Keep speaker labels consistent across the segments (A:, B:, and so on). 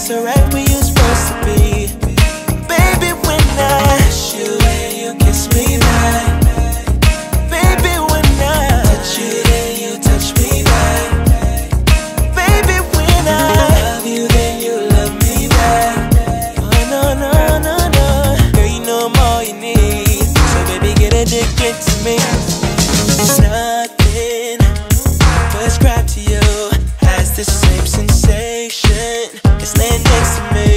A: closer right where you're supposed to be. Baby, when I kiss you and you kiss me back. Baby, when I touch you, then you touch me back. Baby, when I love you, then you love me back. Oh, no, no, no, no. Girl, you know I'm all you need, so baby, get addicted to me. It's nothing but ascribe to you. Has the same sensation as laying next to me.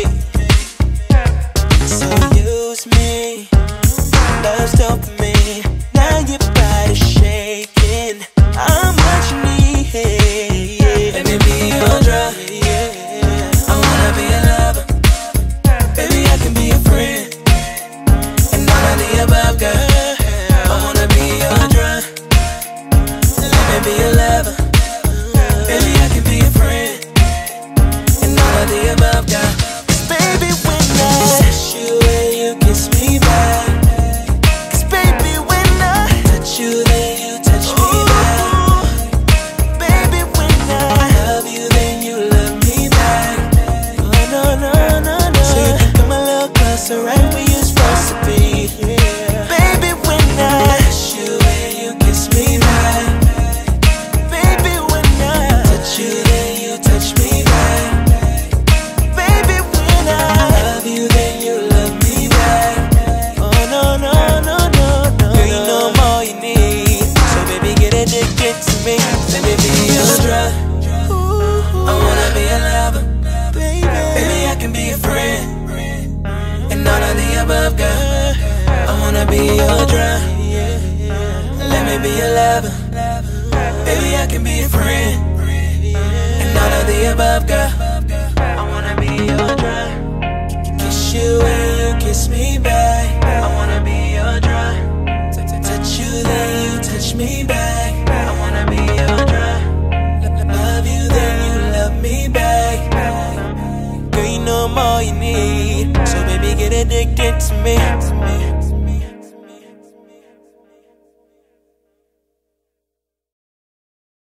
A: So use me, love's dopamine. Now your body's shaking. I'm what you need. Let me be your drug. I wanna be a lover. Baby, I can be a friend, and all of the above, girl. I wanna be your drug. Let me be a lover. Baby, I can be a friend, and all of the above, girl. Baby, when I kiss you and you kiss me back. Cause baby, when I touch you, then you touch me back. Baby, when I love you, then you love me back. Oh, no, no, no, no. So you can come a little closer right where you're supposed to be. Baby, when I kiss you and you kiss me back. Baby, when I touch you, then you touch me back. Baby, when I love you, then you love me back. Oh, no, no, no, no, no. Girl, you know I'm all you need, so baby, get addicted to me. Let me be your drug. I wanna be a lover. Baby, I can be a friend, and all of the above, girl. I wanna be your drug. Let me be your lover. Baby, I can be a friend, and all of the above, girl. I wanna be your drug. Kiss you and you kiss me back. I wanna be your drug. Touch you, then you touch me back. I wanna be your drug. Love you, then you love me back. Girl, you know I'm all you need, so baby, get addicted to me.